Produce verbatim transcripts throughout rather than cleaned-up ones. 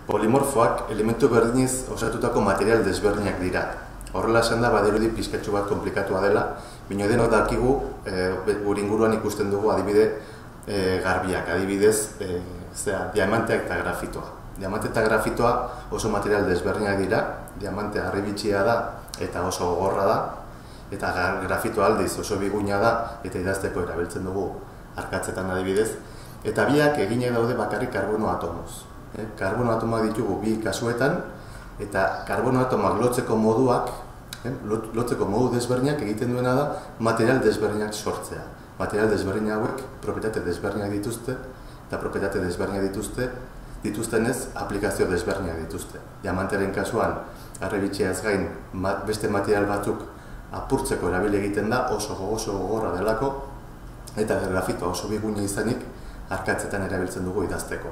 Polimorfoak elementu berdinez osatutako material desberdinak dira. Horrela esan da, badirudi pizkatxu bat komplikatua dela, bino denok dakigu, e, gure inguruan ikusten dugu adibide e, garbiak, adibidez, e, zera, diamanteak eta grafitoa. Diamante eta grafitoa oso material desberdinak dira, diamantea harribitxia da eta oso gogorra da, eta grafitoa aldiz oso biguina da eta idazteko erabiltzen dugu arkatzetan adibidez, eta biak eginak daude bakarrik karbono atomoz. Eh? Karbono atomoak ditugu bi kasuetan, eta karbono atomoak lotzeko moduak, eh? lotzeko modu desberdinak egiten duena da material desberdinak sortzea. Material desberdinak hauek propietate desberdinak dituzte, eta propietate desberdinak dituzte, dituztenez aplikazio desberdinak dituzte. Diamanteren kasuan, harribitxiaz gain, beste material batzuk apurtzeko erabili egiten da, oso oso gogorra delako, eta grafitoa oso biguina izanik arkatzetan erabiltzen dugu idazteko.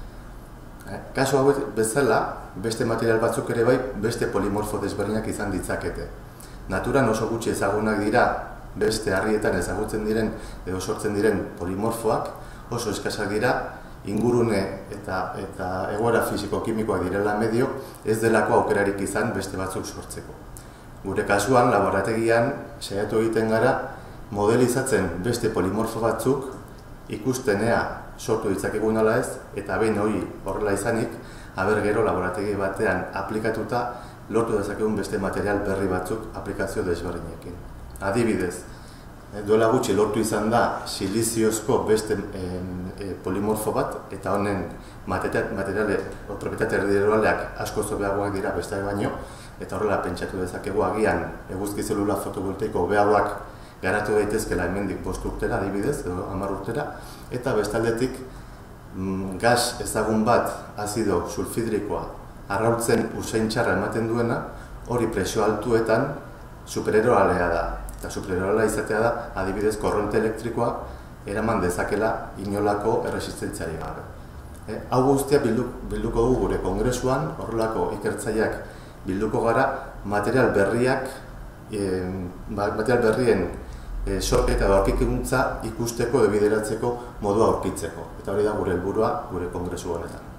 Kasu hauek bezala, beste material batzuk ere bai, beste polimorfo desberdinak izan ditzakete. Naturan oso gutxi ezagunak dira, beste harrietan ezagutzen diren edo sortzen diren polimorfoak, oso eskasak dira, ingurune eta, eta egoera fisiko-kimikoak direla medio, ez delako aukerarik izan beste batzuk sortzeko. Gure kasuan, laborategian, saiatu egiten gara, modelizatzen beste polimorfo batzuk ikustenea sortu ditzakegun ala ez, eta behin hori horrela izanik, aber gero laborategi batean aplikatuta lortu dezakegun beste material berri batzuk aplikazio desberdinekin. Adibidez, duela gutxi lortu izan da siliziozko beste e, polimorfo bat, eta honen materiale, propietate erdideraleak asko zobeagoak dira besteak baino, eta horrela pentsatu dezakegu agian eguzki zelula fotovoltaiko hobeagoak garatu daitezkela hemendik bost urtera, adibidez, edo hamar urtera, eta bestaldetik mm, gas ezagun bat azido sulfidrikoa arrautzen usain txarra ematen duena, hori presio altuetan supereroralea da. Eta supereroralea izatea da, adibidez, korronte elektrikoa eraman dezakela inolako erresistentziari gabe. E, hau guztia bildu, bilduko dugu gure kongresuan, horrelako ikertzaileak bilduko gara material berriak, e, material berrien e, sorketa edo aurkikuntza ikusteko edo bideratzeko modua aurkitzeko. Eta hori da gure helburua gure kongresu honetan.